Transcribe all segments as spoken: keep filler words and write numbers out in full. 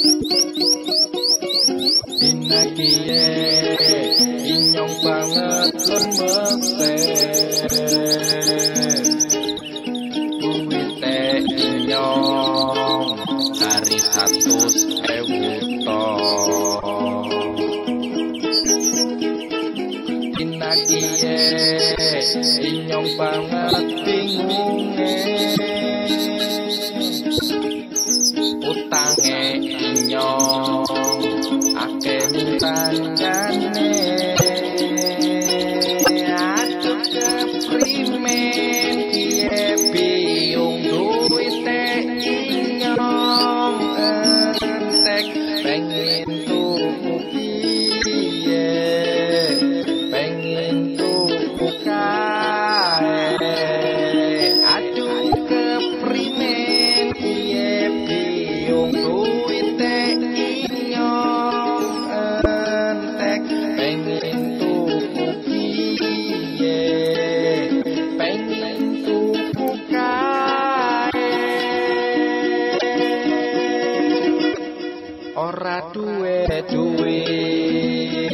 Dina kiye inyong banget lemese duwite inyong dari satus ewu ton. Dina kiye inyong banget bingunge utange inyong akeh tanyane aduh keprimen kiye biung duwite inyong entek pengen tuku kiye pengen tuku kae aduh keprimen kiye biung duwite inyong entek pengen tuku kiye pengen tuku kae ora duwe duit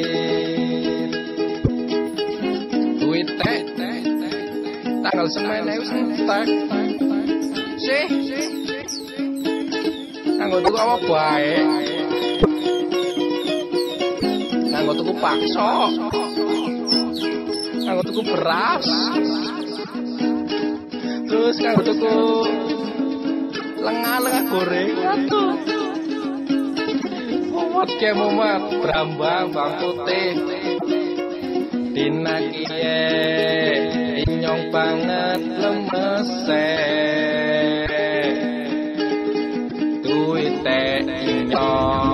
duit tek tanggal semene wis entek sih kanggo tuku apa bae kanggo tuku pakso kanggo tuku beras terus kanggo tuku lengah-lengah goreng aduh mumet ke mumet brambang bang putih dina kiye inyong banget lemese duwite inyong